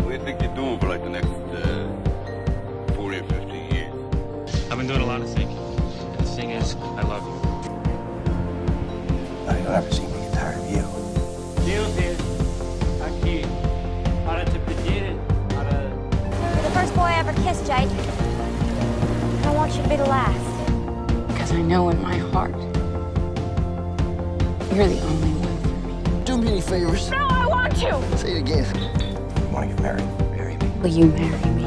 What do you think you're doing for like the next 40 or 50 years? I've been doing a lot of thinking. And the thing is, I love you. I don't ever seem to get tired of you. You're the first boy I ever kissed, Jake. I don't want you to be the last. Because I know in my heart, you're the only one for me. Do me any favors. No, I want to! Say it again. I want to get married. Marry me. Will you marry me?